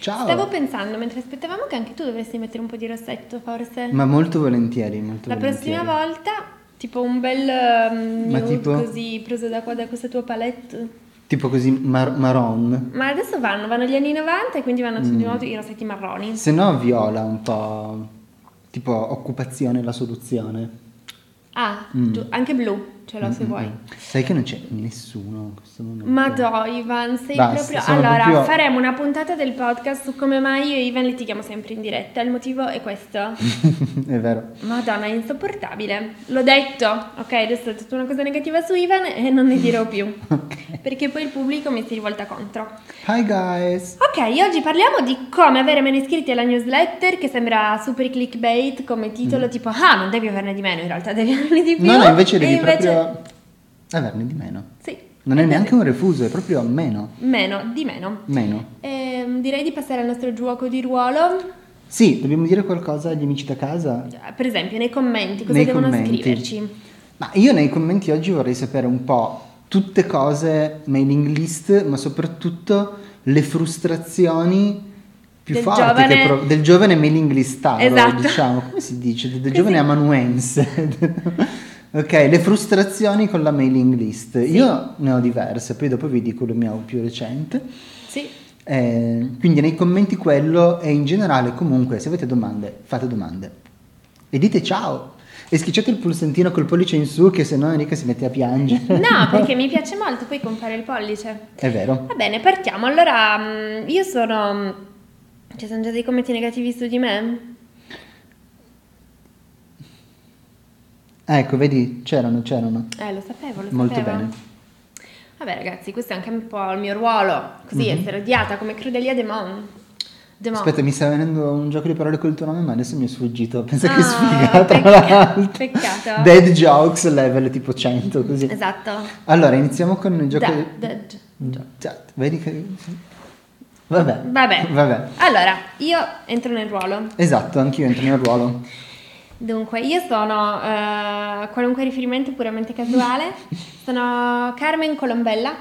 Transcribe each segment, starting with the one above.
Ciao. Stavo pensando, mentre aspettavamo, che anche tu dovresti mettere un po' di rossetto, forse. Ma molto volentieri, La prossima volta, tipo un bel nude tipo? così preso da qua, da questa tua palette. Tipo così marron. Ma adesso vanno gli anni 90 e quindi vanno tutti di nuovo i rossetti marroni. Se no viola un po', tipo occupazione la soluzione. Ah, anche blu ce l'ho se vuoi. Sai che non c'è nessuno in questo momento. Ma dai, Ivan, sei Basta, proprio... sono Allora, proprio- faremo una puntata del podcast su come mai io e Ivan litighiamo sempre in diretta. Il motivo è questo. È vero. Madonna, è insopportabile. L'ho detto, ok, adesso ho detto una cosa negativa su Ivan e non ne dirò più. Perché poi il pubblico mi si rivolta contro. Hi guys. Ok, oggi parliamo di come avere meno iscritti alla newsletter, che sembra super clickbait come titolo, tipo, non devi averne di meno, in realtà devi averne di più. No, invece devi E proprio averne di meno. Sì. Non è neanche un refuso, è proprio meno. Di meno. Meno. Direi di passare al nostro gioco di ruolo. Sì, dobbiamo dire qualcosa agli amici da casa? Per esempio, nei commenti, cosa Nei devono commenti. scriverci? Ma io nei commenti oggi vorrei sapere un po' tutte cose mailing list, ma soprattutto le frustrazioni più Del forti giovane- del giovane mailing listaro, Esatto. diciamo, come si dice? Del Così. giovane amanuense. Ok, le frustrazioni con la mailing list. Io ne ho diverse, poi dopo vi dico la mia più recente. Sì. Quindi nei commenti quello e in generale comunque se avete domande fate domande e dite ciao e schiacciate il pulsantino col pollice in su che se no Enrica si mette a piangere. No, perché mi piace molto, poi compare il pollice. È vero. Va bene, partiamo. Allora, io sono... Ci sono già dei commenti negativi su di me? Ecco, vedi, c'erano. Lo sapevo. Molto bene. Vabbè ragazzi, questo è anche un po' il mio ruolo, così essere odiata come Crudelia Demon. Aspetta, mi sta venendo un gioco di parole col tuo nome, ma adesso mi è sfuggito. Pensa che Ah, sfigata. peccato, peccato. Dead jokes level tipo 100 così. Esatto. Allora, iniziamo con il gioco. Vedi che. Vabbè. Allora, io entro nel ruolo. Esatto, anch'io entro nel ruolo. Dunque, io sono qualunque riferimento puramente casuale. Sono Carmen Colombella.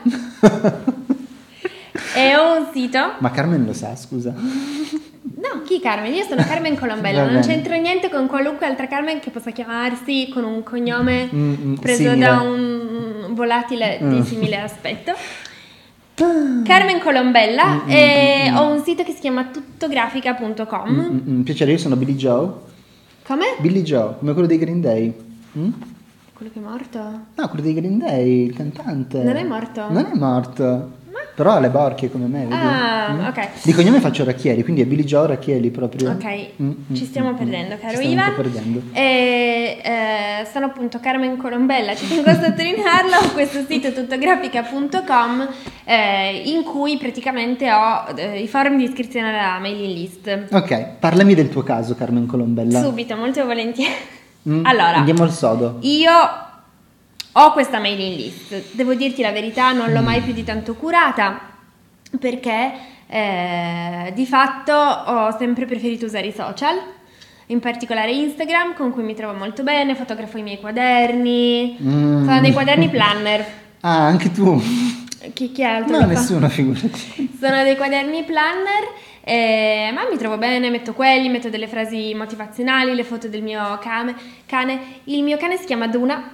E ho un sito. Ma Carmen lo sa, scusa. No, chi Carmen? Io sono Carmen Colombella. Va Non bene. c'entro niente con qualunque altra Carmen che possa chiamarsi con un cognome preso simile. da un volatile di simile aspetto. Carmen Colombella e ho un sito che si chiama tuttografica.com. Piacere, io sono Billy Joe. Come? Billy Joe, come quello dei Green Day. Quello che è morto? No, quello dei Green Day, il cantante. Non è morto? Non è morto. Però ha le borchie come me, vedi? Ah, ok. Di cognome faccio Racchieri, quindi è Billy Joe Racchieri proprio. Ok, ci stiamo perdendo, caro Ci stiamo Ivan. un po' perdendo. E sono appunto Carmen Colombella, ci tengo a sottolinearlo, questo sito tuttografica.com in cui praticamente ho i forum di iscrizione alla mailing list. Ok, parlami del tuo caso, Carmen Colombella. Subito, molto volentieri. Allora, andiamo al sodo. io ho questa mailing list, devo dirti la verità, non l'ho mai più di tanto curata perché di fatto ho sempre preferito usare i social, in particolare Instagram con cui mi trovo molto bene, fotografo i miei quaderni, sono dei quaderni planner. Ah, anche tu? Chi altro? No, li fa? nessuno, figurati. Sono dei quaderni planner, ma mi trovo bene, metto delle frasi motivazionali, le foto del mio cane. Il mio cane si chiama Duna.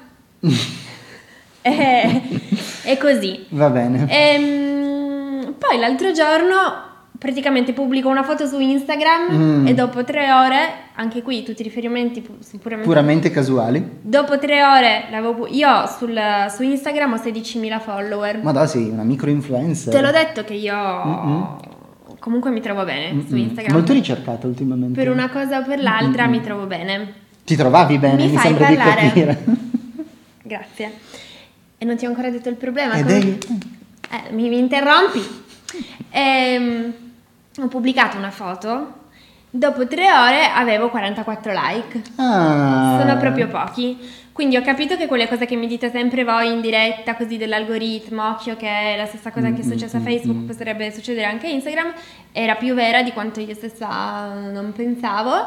È così. Va bene. Poi l'altro giorno praticamente pubblico una foto su Instagram e dopo 3 ore, anche qui tutti i riferimenti Puramente casuali. Dopo 3 ore io su Instagram ho 16.000 follower. Ma dai, sei una micro influencer. Te l'ho detto che io comunque mi trovo bene su Instagram. Molto ricercata ultimamente. Per una cosa o per l'altra mi trovo bene. Ti trovavi bene, mi fai sembra parlare. di capire. Grazie. E non ti ho ancora detto il problema. Mi interrompi. Ho pubblicato una foto. Dopo 3 ore avevo 44 like. Sono proprio pochi. Quindi ho capito che quelle cose che mi dite sempre voi in diretta, così dell'algoritmo, occhio che è la stessa cosa che è successa a Facebook, potrebbe succedere anche a Instagram, era più vera di quanto io stessa non pensavo.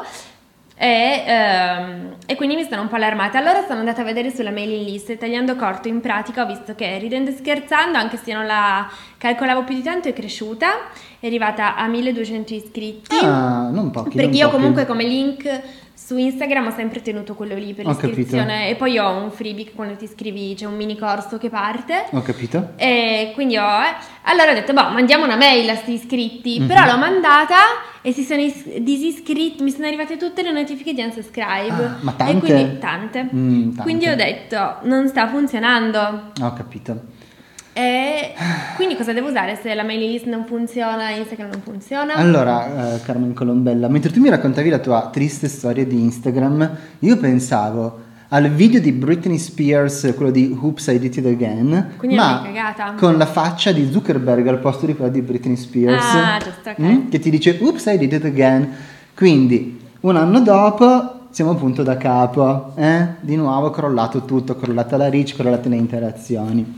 E quindi mi sono un po' allarmata. Allora sono andata a vedere sulla mailing list e tagliando corto, in pratica ho visto che ridendo e scherzando, anche se io non la calcolavo più di tanto, è cresciuta, è arrivata a 1200 iscritti. Non pochi. Perché io comunque come link su Instagram ho sempre tenuto quello lì per l'iscrizione, e poi ho un freebie quando ti iscrivi, c'è un mini corso che parte. Ho capito. E quindi allora ho detto, mandiamo una mail a sti iscritti, però l'ho mandata e si sono disiscritti, mi sono arrivate tutte le notifiche di unsubscribe. Ma tante? E quindi tante. Tante. Quindi ho detto, non sta funzionando. Ho capito. E quindi cosa devo usare se la mailing list non funziona, Instagram non funziona? Allora, Carmen Colombella, mentre tu mi raccontavi la tua triste storia di Instagram, io pensavo al video di Britney Spears, quello di Oops, I Did It Again, quindi ma cagata. con la faccia di Zuckerberg al posto di quella di Britney Spears, giusto, ok. che ti dice Oops, I Did It Again. Quindi, un anno dopo siamo appunto da capo, di nuovo crollato tutto, crollata la reach, crollate le interazioni.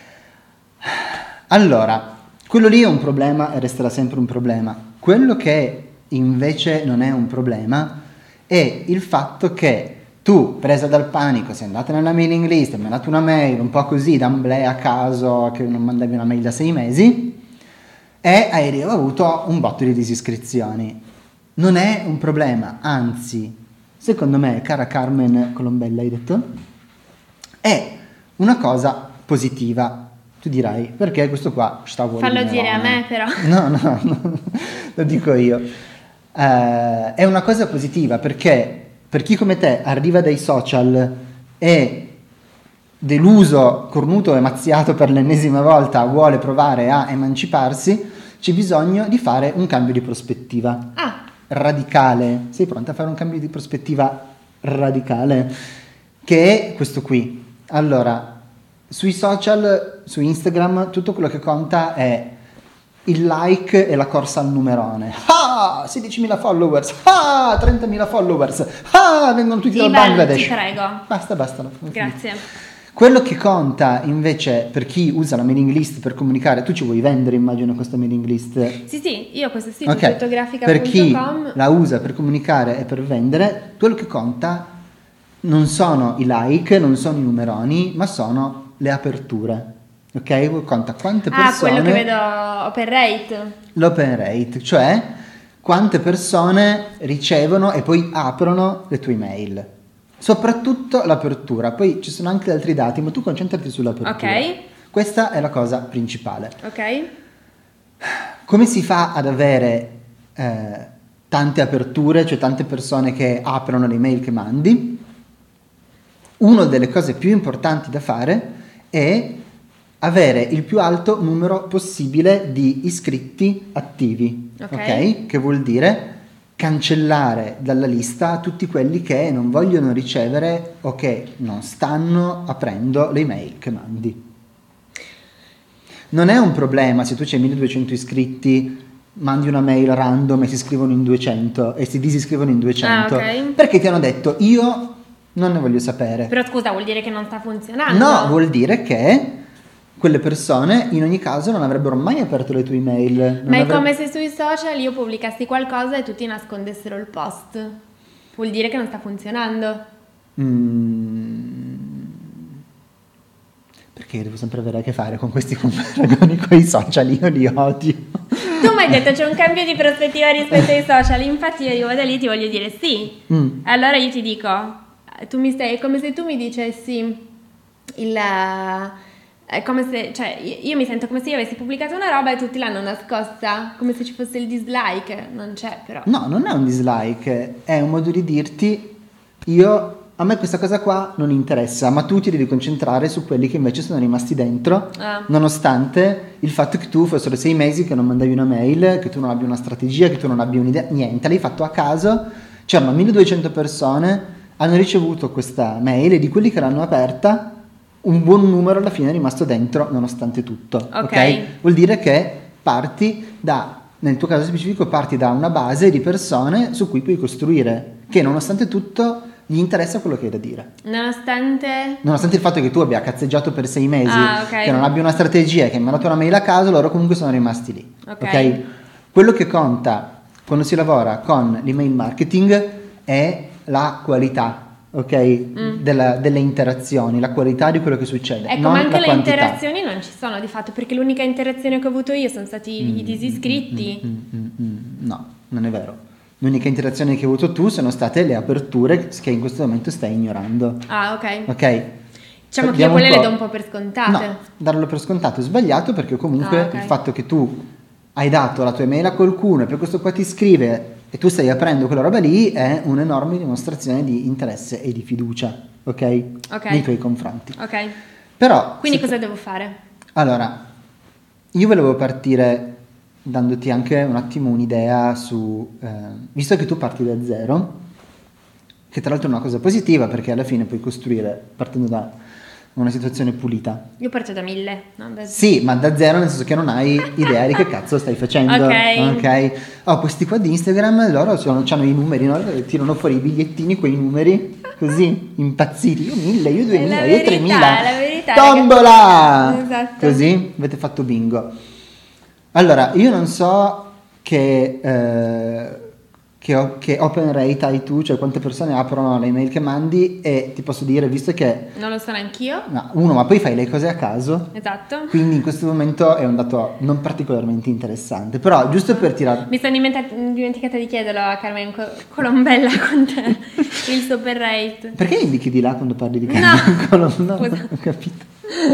Allora, quello lì è un problema e resterà sempre un problema. Quello che invece non è un problema è il fatto che tu, presa dal panico, sei andata nella mailing list, mi hai mandato una mail un po' così, d'amblè a caso, che non mandavi una mail da 6 mesi, e hai avuto un botto di disiscrizioni. Non è un problema, anzi, secondo me, cara Carmen Colombella, hai detto, è una cosa positiva. Tu dirai, perché questo qua sta vuole Fallo dire a me però. No, lo dico io. È una cosa positiva perché per chi come te arriva dai social e deluso, cornuto e mazziato per l'ennesima volta vuole provare a emanciparsi, c'è bisogno di fare un cambio di prospettiva radicale. Sei pronta a fare un cambio di prospettiva radicale? Che è questo qui. Allora, sui social, su Instagram, tutto quello che conta è il like e la corsa al numerone. 16.000 followers, 30.000 followers, vengono tutti dal Bangladesh. Ti prego. Basta. Grazie. Quello che conta invece per chi usa la mailing list per comunicare, tu ci vuoi vendere, immagino, questa mailing list? Sì, io ho questo sito, Okay. tuttografica.com. Per chi la usa per comunicare e per vendere, quello che conta non sono i like, non sono i numeroni, ma sono le aperture, ok? Conta quante persone... quello che vedo, open rate. L'open rate, cioè quante persone ricevono e poi aprono le tue email. Soprattutto l'apertura, poi ci sono anche altri dati, ma tu concentrati sull'apertura. Ok. Questa è la cosa principale. Ok. Come si fa ad avere tante aperture, cioè tante persone che aprono le email che mandi? Una delle cose più importanti da fare è avere il più alto numero possibile di iscritti attivi, ok? Che vuol dire cancellare dalla lista tutti quelli che non vogliono ricevere o che non stanno aprendo le email che mandi. Non è un problema se tu c'hai 1200 iscritti, mandi una mail random e si iscrivono in 200 e si disiscrivono in 200, perché ti hanno detto io non ne voglio sapere. Però scusa, vuol dire che non sta funzionando? No, vuol dire che quelle persone in ogni caso non avrebbero mai aperto le tue email. Ma è come se sui social io pubblicassi qualcosa e tutti nascondessero il post. Vuol dire che non sta funzionando. Perché devo sempre avere a che fare con questi paragoni con i social? Io li odio. Tu mi hai detto c'è un cambio di prospettiva rispetto ai social, infatti io arrivo da lì e ti voglio dire sì. Allora io ti dico, è come se tu mi dicessi è come se, cioè io mi sento come se io avessi pubblicato una roba e tutti l'hanno nascosta, come se ci fosse il dislike, non c'è però. No, non è un dislike, è un modo di dirti a me questa cosa qua non interessa, ma tu ti devi concentrare su quelli che invece sono rimasti dentro, nonostante il fatto che tu fossero 6 mesi che non mandavi una mail, che tu non abbia una strategia, che tu non abbia un'idea, niente, l'hai fatto a caso, c'erano 1200 persone, hanno ricevuto questa mail e di quelli che l'hanno aperta un buon numero alla fine è rimasto dentro nonostante tutto, ok? Vuol dire che nel tuo caso specifico parti da una base di persone su cui puoi costruire, che nonostante tutto gli interessa quello che hai da dire. Nonostante il fatto che tu abbia cazzeggiato per 6 mesi, che non abbia una strategia, che hai mandato una mail a caso, loro comunque sono rimasti lì, ok? Quello che conta quando si lavora con l'email marketing è la qualità, ok? Delle interazioni, la qualità di quello che succede. Ecco, non ma anche la le quantità. interazioni non ci sono di fatto, perché l'unica interazione che ho avuto io sono stati i disiscritti. No, non è vero. L'unica interazione che hai avuto tu sono state le aperture che in questo momento stai ignorando. Ah, ok. Ok? Diciamo che io quelle le do un po' per scontate. No, darlo per scontato è sbagliato, perché comunque ok. il fatto che tu hai dato la tua email a qualcuno e poi questo qua ti scrive e tu stai aprendo quella roba lì è un'enorme dimostrazione di interesse e di fiducia, ok? Nei tuoi confronti. Ok. Però, quindi cosa devo fare? Allora, io volevo partire dandoti anche un attimo un'idea su, visto che tu parti da zero, che tra l'altro è una cosa positiva perché alla fine puoi costruire partendo da una situazione pulita. Io parto da 1000, no? Sì, ma da zero nel senso che non hai idea di che cazzo stai facendo. Ok. Oh, questi qua di Instagram, loro hanno i numeri, no? Tirano fuori i bigliettini, quei numeri, così, impazziti. Io 1000, io 2000, io 3000. La verità, Tombola! Esatto. Così, avete fatto bingo. Allora, io non so che open rate hai tu, cioè quante persone aprono le email che mandi, e ti posso dire, visto che... Non lo so neanch'io. No, ma poi fai le cose a caso. Esatto. Quindi in questo momento è un dato non particolarmente interessante, però giusto per tirare... Mi sono dimenticata di chiederlo a Carmen Colombella con te, il suo open rate. Perché indichi di là quando parli di Carmen Colombella? No, ho capito.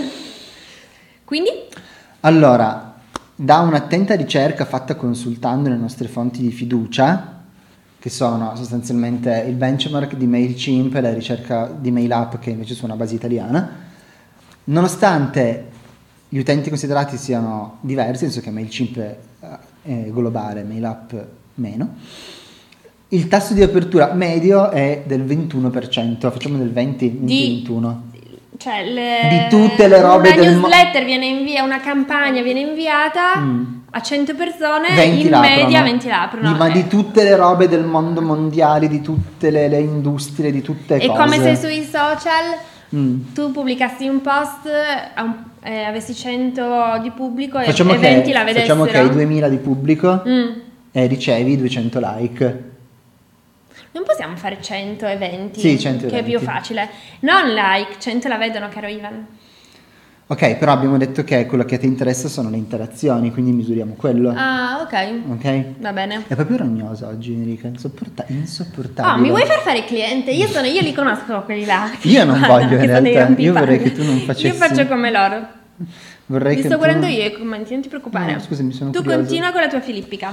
Quindi? Allora, da un'attenta ricerca fatta consultando le nostre fonti di fiducia, che sono sostanzialmente il benchmark di MailChimp e la ricerca di MailUp, che invece su una base italiana, nonostante gli utenti considerati siano diversi, nel senso che MailChimp è globale, MailUp meno, il tasso di apertura medio è del 21%, facciamo del 21. Cioè di tutte le robe una newsletter una campagna viene inviata a 100 persone, 20 in media 20 la aprono. Ma di tutte le robe del mondo mondiale, di tutte le industrie, di tutte le cose. È come se sui social tu pubblicassi un post, avessi 100 di pubblico e 20 la vedessero. Facciamo che hai 2000 di pubblico e ricevi 200 like. Non possiamo fare 120, sì, 120, che è più facile. Non like, 100 la vedono, caro Ivan. Ok, però abbiamo detto che quello che ti interessa sono le interazioni, quindi misuriamo quello. Ah, ok. Va bene. È proprio rognosa oggi, Enrica, insopportabile. Oh, mi vuoi far fare cliente? Io li conosco quelli là. Io non voglio in realtà, io vorrei che tu non facessi. Io faccio come loro. Vorrei Ti che sto guardando io i commenti, non ti preoccupare. No, scusami, sono tu curioso. Continua con la tua filippica.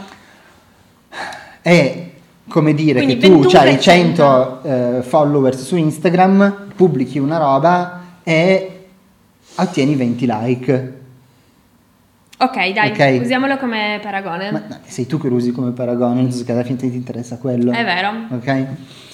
Come dire, quindi che tu hai 100 followers su Instagram, pubblichi una roba e ottieni 20 like. Ok, dai, usiamolo come paragone. Ma no, sei tu che lo usi come paragone, nel senso che alla fine ti interessa quello. È vero. Ok.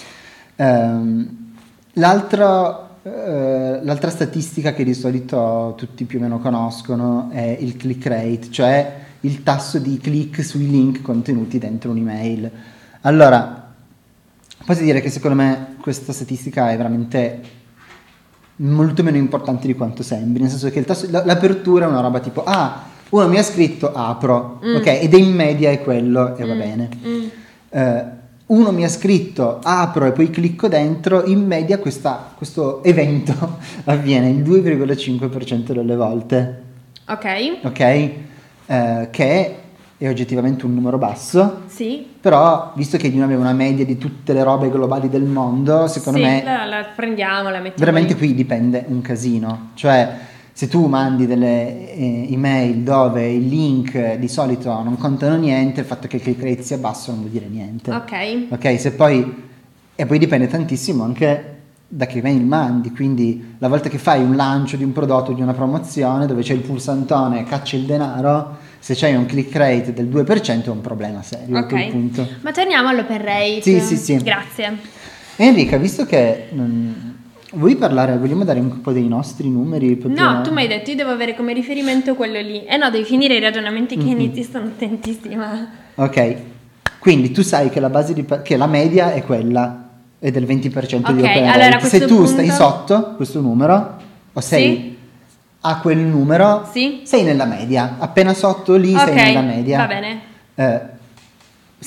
L'altra statistica che di solito tutti più o meno conoscono è il click rate, cioè il tasso di click sui link contenuti dentro un'email. Allora, posso dire che secondo me questa statistica è veramente molto meno importante di quanto sembri, nel senso che l'apertura è una roba tipo uno mi ha scritto, apro, ok, ed è in media è quello e va bene. Uno mi ha scritto, apro e poi clicco dentro, in media questo evento avviene il 2,5% delle volte. Ok? Che è oggettivamente un numero basso. Sì. Però, visto che io avevo una media di tutte le robe globali del mondo, secondo me... la prendiamo, la mettiamo veramente qui dipende un casino. Cioè, se tu mandi delle email dove i link di solito non contano niente, il fatto che il click rate sia basso non vuol dire niente. Ok, se poi... E poi dipende tantissimo anche da che email mandi, quindi la volta che fai un lancio di un prodotto, di una promozione, dove c'è il pulsantone caccia il denaro, se c'hai un click rate del 2% è un problema serio a quel punto. Ma torniamo all'open rate. Sì. Grazie. Enrica, visto che vogliamo dare un po' dei nostri numeri? No, tu mi hai detto io devo avere come riferimento quello lì. No, devi finire i ragionamenti che inizi, sono attentissima. Ok, quindi tu sai che la base che la media è quella, è del 20% di open allora, rate. Se tu stai sotto questo numero, o sei a quel numero, sei nella media. Appena sotto lì sei nella media. Va bene.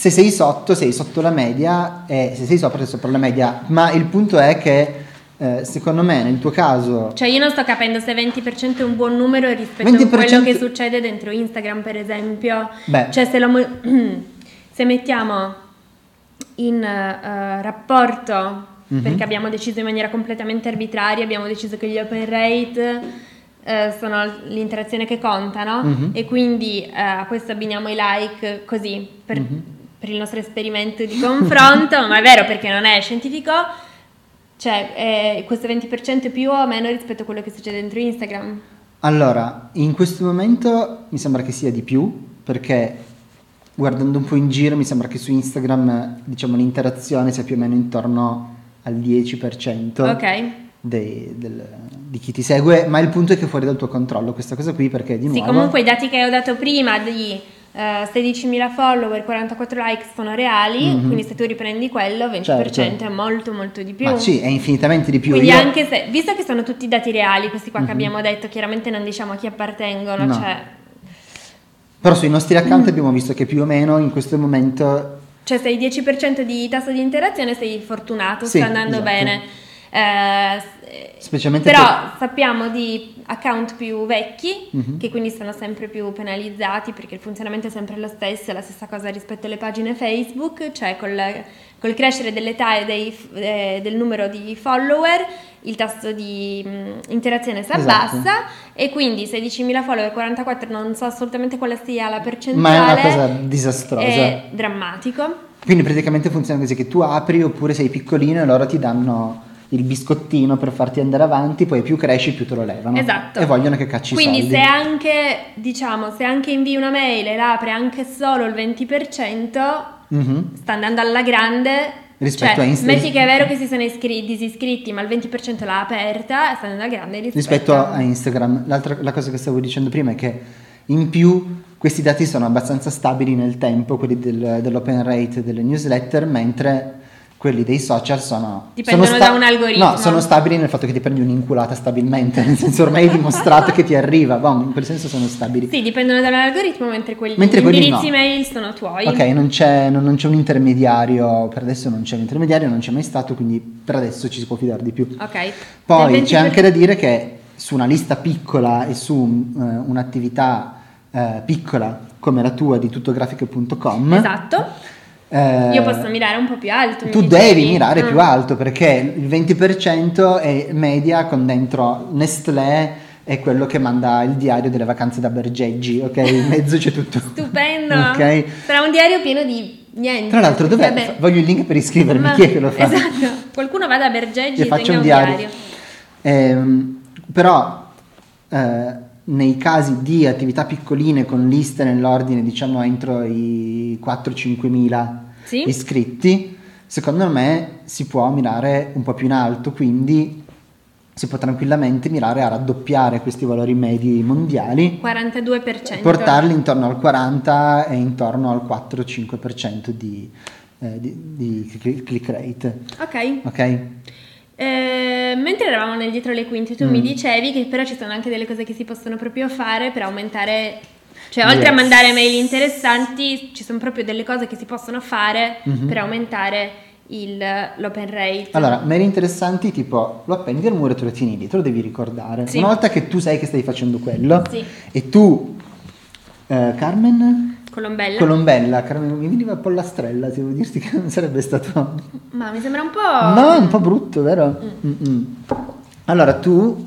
Se sei sotto la media, e se sei sopra, sei sopra la media. Ma il punto è che secondo me nel tuo caso, cioè io non sto capendo se 20% è un buon numero rispetto a quello che succede dentro Instagram, per esempio. Cioè se mettiamo in rapporto, perché abbiamo deciso in maniera completamente arbitraria, abbiamo deciso che gli open rate sono l'interazione che conta, no? E quindi a questo abbiniamo i like così per il nostro esperimento di confronto, ma è vero perché non è scientifico. Cioè, questo 20% è più o meno rispetto a quello che succede dentro Instagram? Allora, in questo momento mi sembra che sia di più, perché guardando un po' in giro mi sembra che su Instagram, diciamo, l'interazione sia più o meno intorno al 10% di chi ti segue, ma il punto è che è fuori dal tuo controllo questa cosa qui, perché di nuovo... Sì, comunque i dati che ho dato prima di 16.000 follower, 44 like sono reali, quindi se tu riprendi quello 20% è molto molto di più. Ma sì, è infinitamente di più. Quindi anche se, visto che sono tutti dati reali questi qua che abbiamo detto, chiaramente non diciamo a chi appartengono, cioè... Però sui nostri account abbiamo visto che più o meno in questo momento... Cioè se hai 10% di tasso di interazione sei fortunato, sta andando bene. Specialmente però sappiamo di account più vecchi che quindi sono sempre più penalizzati perché il funzionamento è sempre lo stesso, è la stessa cosa rispetto alle pagine Facebook, cioè col crescere dell'età e del numero di follower il tasso di interazione si abbassa e quindi 16.000 follower, 44 non so assolutamente quale sia la percentuale, ma è una cosa disastrosa, è drammatico. Quindi praticamente funziona così, che tu apri oppure sei piccolino e loro ti danno il biscottino per farti andare avanti, poi più cresci più te lo levano. Esatto. E vogliono che cacci quindi soldi. se anche invii una mail e la apre anche solo il 20%, sta andando alla grande rispetto a Instagram. Metti che è vero che si sono disiscritti, ma il 20% l'ha aperta e sta andando alla grande rispetto a Instagram. La cosa che stavo dicendo prima è che in più questi dati sono abbastanza stabili nel tempo, quelli dell'open rate delle newsletter, mentre quelli dei social dipendono da un algoritmo. No, sono stabili nel fatto che ti prendi un'inculata stabilmente, nel senso ormai è dimostrato che ti arriva, in quel senso sono stabili. Sì, dipendono dall'algoritmo, mentre quelli indirizzi mail sono tuoi. Ok, non c'è un intermediario, per adesso non c'è un intermediario, non c'è mai stato, quindi per adesso ci si può fidare di più. Ok. Poi c'è anche da dire che su una lista piccola e su un'attività piccola come la tua di tuttografiche.com, esatto, io posso mirare un po' più alto. Tu devi mirare più alto, perché il 20% è media con dentro Nestlé è quello che manda il diario delle vacanze da Bergeggi, ok? In mezzo c'è tutto. Stupendo. Okay? Sarà un diario pieno di niente. Tra l'altro, dov'è? Voglio il link per iscrivermi. Chi è che lo fa? Esatto. Qualcuno vada a Bergeggi e faccia tenga un diario. Però nei casi di attività piccoline con liste nell'ordine, diciamo entro i 4-5 mila iscritti, secondo me si può mirare un po' più in alto, quindi si può tranquillamente mirare a raddoppiare questi valori medi mondiali, 42%, portarli intorno al 40 e intorno al 4-5% di click rate. Ok. Mentre eravamo nel dietro le quinte tu mi dicevi che però ci sono anche delle cose che si possono proprio fare per aumentare, cioè oltre a mandare mail interessanti ci sono proprio delle cose che si possono fare per aumentare l'open rate. Allora, mail interessanti tipo lo appendi al muro e te lo tieni lì, te lo devi ricordare. Una volta che tu sai che stai facendo quello e tu Carmen Carmen, mi veniva Pollastrella, devo dirti che non sarebbe stato... Ma mi sembra un po'... No, è un po' brutto, vero? Allora, tu,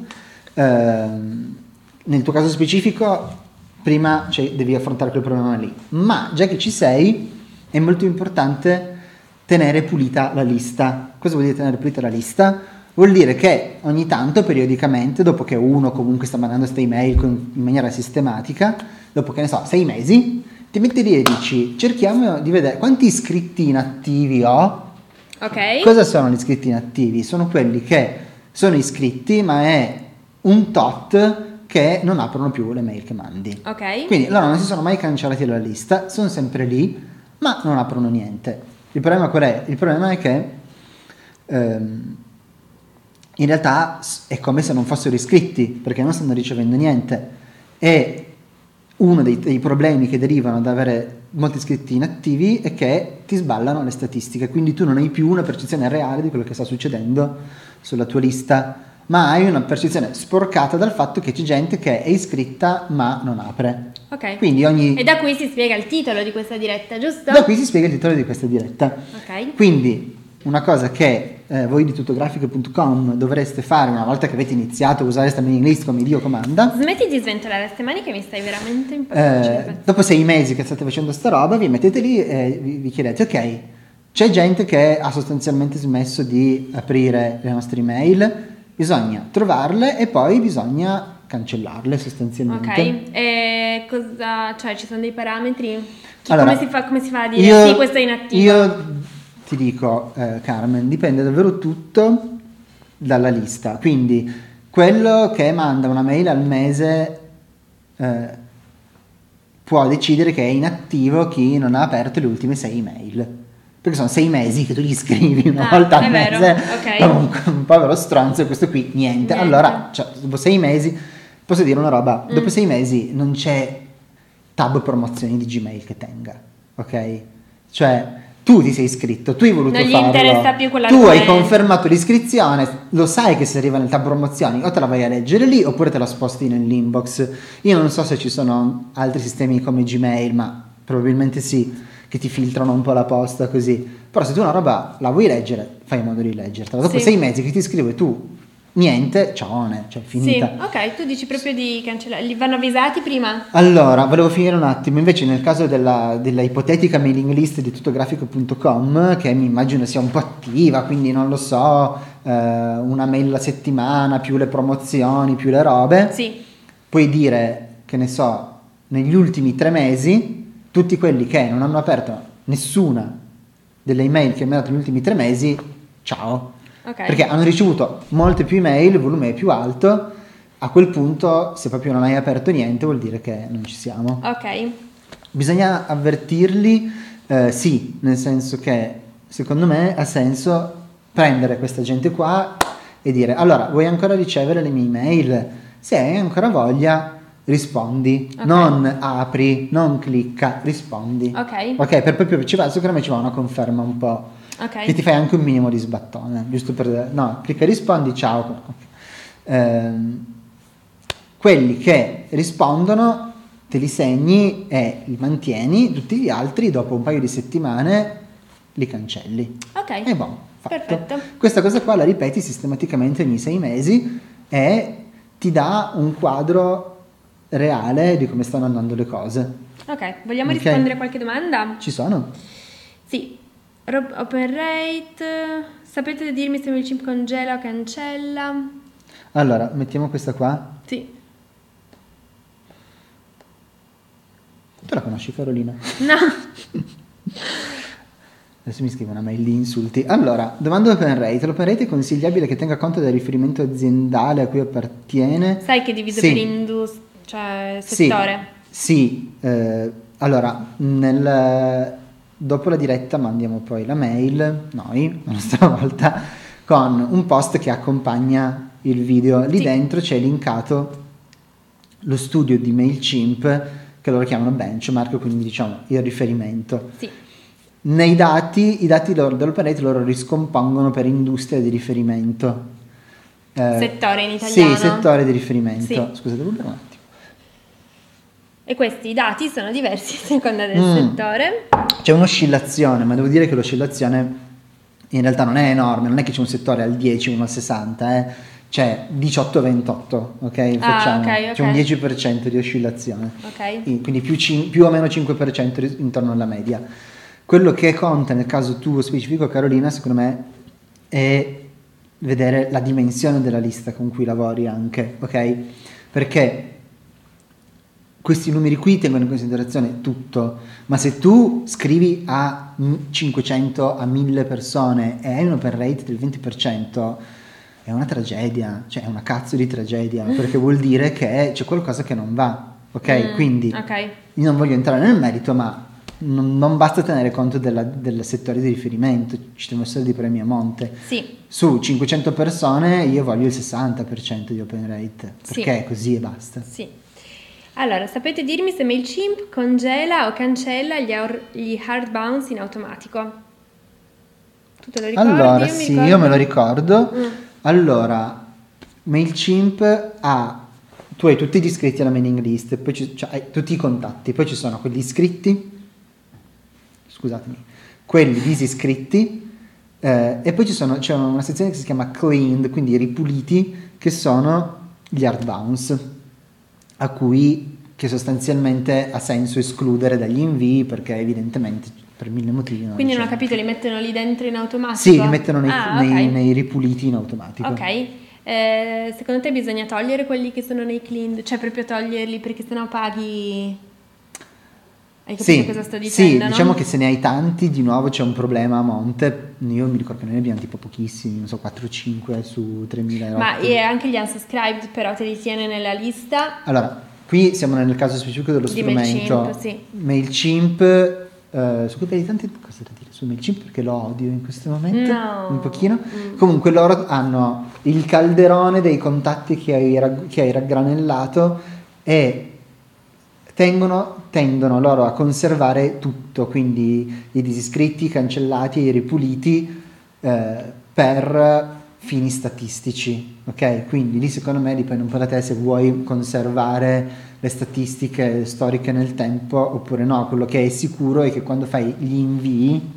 nel tuo caso specifico, prima devi affrontare quel problema lì. Ma, già che ci sei, è molto importante tenere pulita la lista. Cosa vuol dire tenere pulita la lista? Vuol dire che ogni tanto, periodicamente, dopo che uno comunque sta mandando queste email in maniera sistematica, dopo che ne so, 6 mesi... ti metti lì e dici, cerchiamo di vedere quanti iscritti inattivi ho. Ok. Cosa sono gli iscritti inattivi? Sono quelli che sono iscritti ma è un tot che non aprono più le mail che mandi. Ok. Quindi loro non si sono mai cancellati dalla lista, sono sempre lì ma non aprono niente. Il problema qual è? Il problema è che in realtà è come se non fossero iscritti perché non stanno ricevendo niente e uno dei problemi che derivano da avere molti iscritti inattivi è che ti sballano le statistiche, quindi tu non hai più una percezione reale di quello che sta succedendo sulla tua lista, ma hai una percezione sporcata dal fatto che c'è gente che è iscritta ma non apre. Ok. Quindi E da qui si spiega il titolo di questa diretta, giusto? Da qui si spiega il titolo di questa diretta. Ok. Quindi una cosa che voi di tuttografico.com dovreste fare una volta che avete iniziato a usare sta mailing list come Dio comanda. Smetti di sventolare queste mani che mi stai veramente impazzendo. Dopo 6 mesi che state facendo sta roba, vi mettete lì e vi chiedete, ok, c'è gente che ha sostanzialmente smesso di aprire le nostre email, bisogna trovarle e poi bisogna cancellarle sostanzialmente. Ok, e cosa, cioè ci sono dei parametri? Allora, come si fa a dire sì, questo è inattivo? Io ti dico, Carmen, dipende davvero tutto dalla lista, quindi quello che manda una mail al mese può decidere che è inattivo chi non ha aperto le ultime 6 email, perché sono 6 mesi che tu gli scrivi una volta al mese, okay. un povero stronzo, e questo qui niente. Allora, cioè, dopo 6 mesi, posso dire una roba, dopo 6 mesi non c'è tab promozioni di Gmail che tenga, ok? Cioè, tu ti sei iscritto, tu hai voluto farlo, non gli interessa più quella tu hai confermato l'iscrizione, lo sai che se arriva nel tab promozioni o te la vai a leggere lì oppure te la sposti nell'inbox. Io non so se ci sono altri sistemi come Gmail, ma probabilmente sì, che ti filtrano un po' la posta così, però se tu una roba la vuoi leggere, fai in modo di leggertela. Dopo 6 mesi che ti scrivo tu niente, ciaone, cioè finita. Sì, ok, tu dici proprio di cancellare, li vanno avvisati prima? Allora, volevo finire un attimo, invece nel caso della ipotetica mailing list di tuttografico.com, che mi immagino sia un po' attiva, quindi non lo so, una mail alla settimana, più le promozioni, più le robe, sì. Puoi dire, che ne so, negli ultimi 3 mesi, tutti quelli che non hanno aperto nessuna delle email che mi hanno dato negli ultimi 3 mesi, ciao. Okay. Perché hanno ricevuto molte più email, il volume è più alto, a quel punto se proprio non hai aperto niente vuol dire che non ci siamo. Ok. Bisogna avvertirli, sì, nel senso che secondo me ha senso prendere questa gente qua e dire, allora, vuoi ancora ricevere le mie email? Se hai ancora voglia, rispondi, non apri, non clicca, rispondi. Ok, per proprio secondo me ci va una conferma un po'. Che ti fai anche un minimo di sbattone, giusto per... No, clicca e rispondi, ciao. Quelli che rispondono te li segni e li mantieni, tutti gli altri dopo un paio di settimane li cancelli. Ok. E boh, fatto. Perfetto. Questa cosa qua la ripeti sistematicamente ogni 6 mesi e ti dà un quadro reale di come stanno andando le cose. Ok, vogliamo rispondere a qualche domanda? Ci sono? Sì. Open rate, sapete dirmi se il chip congela o cancella? Allora, mettiamo questa qua. Sì. Tu la conosci, Carolina? No. Adesso mi scrive una mail di insulti. Allora, domanda open rate. L'open rate è consigliabile che tenga conto del riferimento aziendale a cui appartiene? Sai che è diviso per industria, cioè settore? Sì. Allora, dopo la diretta mandiamo poi la mail, noi, la nostra volta, con un post che accompagna il video. Lì dentro c'è linkato lo studio di MailChimp, che loro chiamano benchmark, quindi diciamo il riferimento. Sì. I dati dell'open rate loro riscompongono per industria di riferimento. Settore in italiano? Sì, settore di riferimento. Sì. Scusate, devo bere un attimo. E questi dati sono diversi a seconda del settore. C'è un'oscillazione, ma devo dire che l'oscillazione in realtà non è enorme, non è che c'è un settore al 10, uno al 60, c'è 18-28, ok? Facciamo. Okay. C'è un 10% di oscillazione, quindi più o meno 5% intorno alla media. Quello che conta nel caso tuo specifico, Carolina, secondo me è vedere la dimensione della lista con cui lavori anche, ok? Perché questi numeri qui tengono in considerazione tutto, ma se tu scrivi a 500, a 1000 persone e hai un open rate del 20%, è una tragedia, cioè è una cazzo di tragedia, perché vuol dire che c'è qualcosa che non va, ok? Quindi io non voglio entrare nel merito, ma non basta tenere conto del settore di riferimento, ci devono essere dei premi a monte. Sì. Su 500 persone io voglio il 60% di open rate, perché così e basta. Sì. Allora, sapete dirmi se MailChimp congela o cancella gli hard bounce in automatico? Tu te lo ricordi? Allora, sì, io me lo ricordo. Allora, MailChimp tu hai tutti gli iscritti alla mailing list, poi hai tutti i contatti, poi ci sono quelli iscritti, scusatemi, quelli disiscritti, e poi c'è una sezione che si chiama cleaned, quindi ripuliti, che sono gli hard bounce, che sostanzialmente ha senso escludere dagli invii, perché evidentemente per 1000 motivi. Quindi non ho capito, li mettono lì dentro in automatico? Sì, li mettono nei ripuliti in automatico. Ok. Secondo te bisogna togliere quelli che sono nei cleaned? Cioè proprio toglierli perché sennò paghi... Hai capito cosa sto dicendo? Sì, diciamo che se ne hai tanti, di nuovo c'è un problema a monte. Io mi ricordo che noi ne abbiamo tipo pochissimi, non so, 4-5 su 3000 euro. Ma e anche gli unsubscribed però te li tiene nella lista? Allora, qui siamo nel caso specifico dello strumento. MailChimp, sì. MailChimp, su cui hai tante cose da dire su MailChimp perché lo odio in questo momento, un pochino. Comunque loro hanno il calderone dei contatti che hai raggranellato e tendono loro a conservare tutto, quindi i disiscritti, i cancellati, i ripuliti, per fini statistici, ok? Quindi lì secondo me dipende un po' da te se vuoi conservare le statistiche storiche nel tempo oppure no. Quello che è sicuro è che quando fai gli invii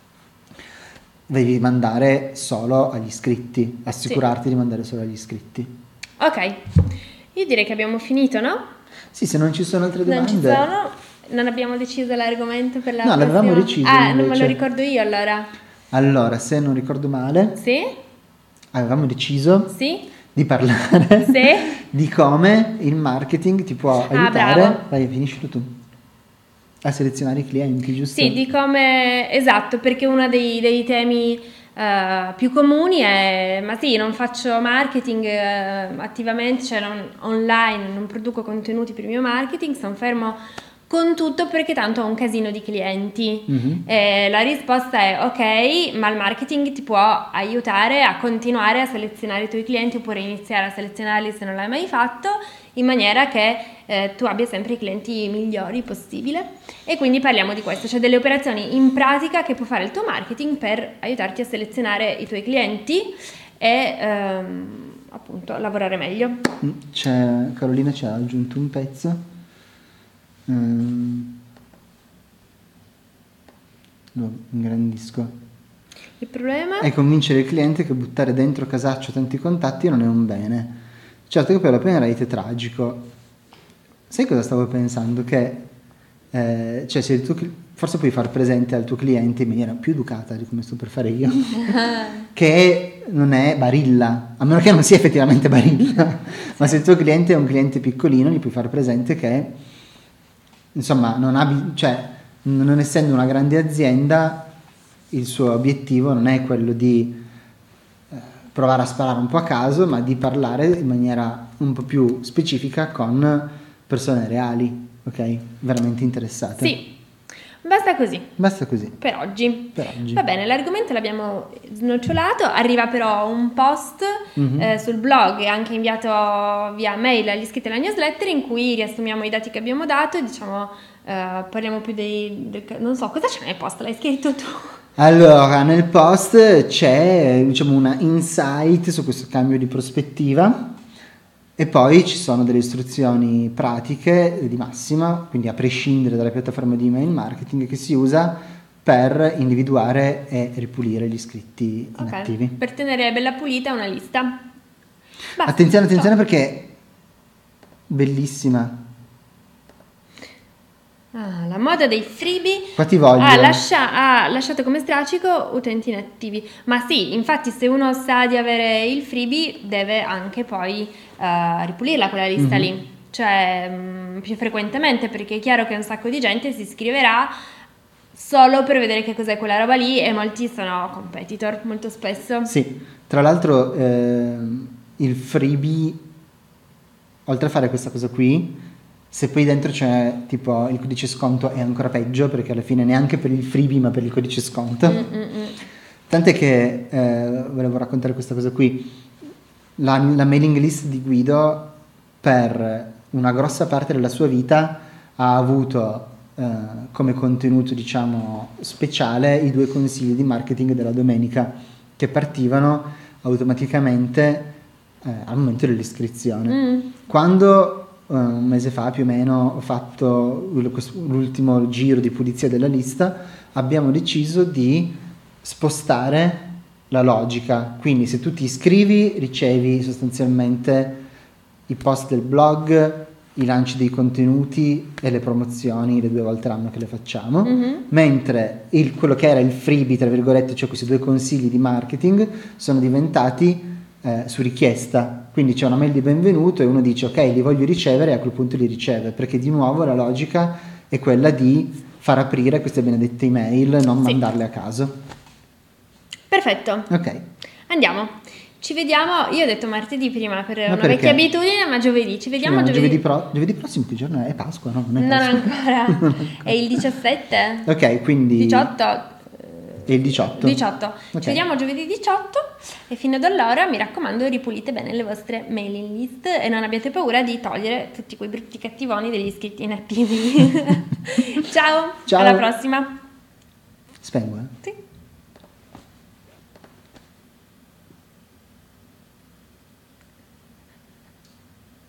devi mandare solo agli iscritti, assicurarti di mandare solo agli iscritti. Ok, io direi che abbiamo finito, no? Sì, se non ci sono altre domande. Non ci sono, non abbiamo deciso l'argomento per la prossima. No, l'avevamo deciso. Non me lo ricordo io allora. Allora, se non ricordo male. Sì? Avevamo deciso. Sì? Di parlare. Sì? Di come il marketing ti può aiutare. Bravo. Vai, finiscilo tu. A selezionare i clienti, giusto? Sì, di come, esatto, perché uno dei temi più comuni è, ma sì, non faccio marketing attivamente, cioè online, non produco contenuti per il mio marketing, sono fermo con tutto perché tanto ho un casino di clienti. E la risposta è ok, ma il marketing ti può aiutare a continuare a selezionare i tuoi clienti oppure iniziare a selezionarli se non l'hai mai fatto, in maniera che tu abbia sempre i clienti migliori possibile. E quindi parliamo di questo, cioè delle operazioni in pratica che può fare il tuo marketing per aiutarti a selezionare i tuoi clienti e appunto lavorare meglio. Carolina ci ha aggiunto un pezzo. Lo ingrandisco. Il problema è convincere il cliente che buttare dentro casaccio tanti contatti non è un bene. Certo che poi l'open rate è tragico. Sai cosa stavo pensando? Che cioè se forse puoi far presente al tuo cliente in maniera più educata di come sto per fare io che non è Barilla, a meno che non sia effettivamente Barilla, ma se il tuo cliente è un cliente piccolino gli puoi far presente che insomma non essendo una grande azienda il suo obiettivo non è quello di provare a sparare un po' a caso, ma di parlare in maniera un po' più specifica con persone reali, ok? Veramente interessate. Sì, basta così. Basta così. Per oggi. Va bene, l'argomento l'abbiamo snocciolato, arriva però un post sul blog e anche inviato via mail agli iscritti alla newsletter in cui riassumiamo i dati che abbiamo dato e diciamo parliamo più non so, cosa c'è nel post? L'hai scritto tu? Allora, nel post c'è una insight su questo cambio di prospettiva e poi ci sono delle istruzioni pratiche di massima, quindi a prescindere dalla piattaforma di email marketing che si usa per individuare e ripulire gli iscritti inattivi. Per tenere bella pulita una lista. Basta, attenzione perché bellissima. La moda dei freebie qua ti voglio. Ha lasciato come strascico utenti inattivi. Ma sì, infatti se uno sa di avere il freebie deve anche poi ripulirla quella lista lì, cioè più frequentemente, perché è chiaro che un sacco di gente si iscriverà solo per vedere che cos'è quella roba lì e molti sono competitor molto spesso. Sì, tra l'altro il freebie, oltre a fare questa cosa qui, se poi dentro c'è tipo il codice sconto è ancora peggio, perché alla fine neanche per il freebie ma per il codice sconto. Tant'è che volevo raccontare questa cosa qui. La mailing list di Guido per una grossa parte della sua vita ha avuto come contenuto, diciamo, speciale i 2 consigli di marketing della domenica che partivano automaticamente al momento dell'iscrizione. Quando un mese fa più o meno ho fatto l'ultimo giro di pulizia della lista, abbiamo deciso di spostare la logica, quindi se tu ti iscrivi ricevi sostanzialmente i post del blog, i lanci dei contenuti e le promozioni le 2 volte l'anno che le facciamo, mentre quello che era il freebie, tra virgolette, cioè questi 2 consigli di marketing, sono diventati su richiesta, quindi c'è una mail di benvenuto e uno dice ok, li voglio ricevere, e a quel punto li riceve, perché di nuovo la logica è quella di far aprire queste benedette email, non mandarle a caso. Perfetto. Ok. Andiamo. Ci vediamo, io ho detto martedì prima per una vecchia abitudine, ma giovedì. Ci vediamo giovedì. Giovedì prossimo che giorno è? È Pasqua, no? Non ancora. È il 17. Ok, quindi 18. E il 18? 18. Okay. Ci vediamo giovedì 18 e fino ad allora mi raccomando ripulite bene le vostre mailing list e non abbiate paura di togliere tutti quei brutti cattivoni degli iscritti inattivi. Ciao, alla prossima. Spengo, Sì.